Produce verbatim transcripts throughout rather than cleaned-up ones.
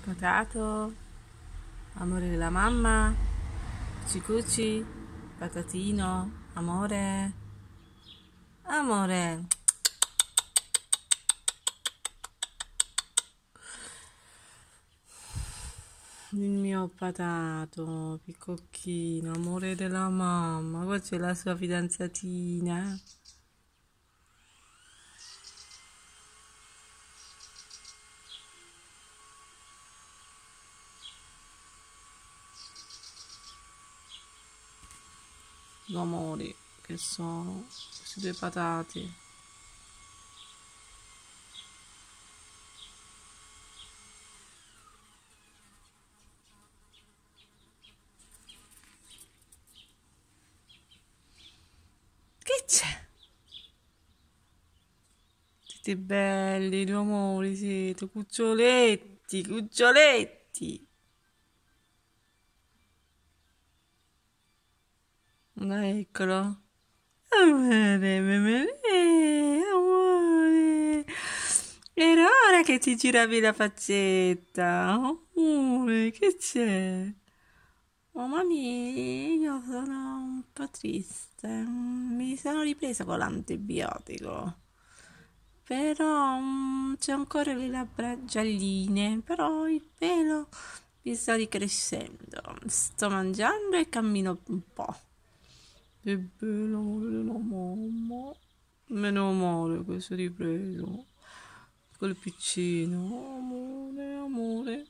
Patato, amore della mamma, cuci cuci, patatino, amore, amore. Il mio patato, piccocchino, amore della mamma, qua c'è la sua fidanzatina. Due amori che sono questi due patati. Che c'è? Siete belli, due amori siete, cuccioletti, cuccioletti. Eccolo. Amore, amore, amore. Era ora che ti giravi la faccetta. Amore, che c'è? Oh, mami, io sono un po' triste. Mi sono ripresa con l'antibiotico. Però mm, c'è ancora le labbra gialline, però il pelo mi sta ricrescendo. Sto mangiando e cammino un po'. Che bello, amore della mamma. Meno male che si è ripreso. Quel piccino. Amore, amore.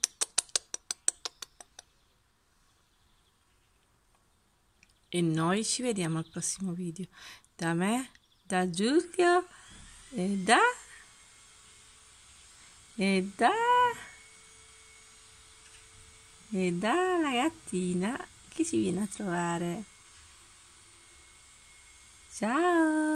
E noi ci vediamo al prossimo video. Da me, da Giulio e da... E da... E dalla gattina che ci viene a trovare. Ciao!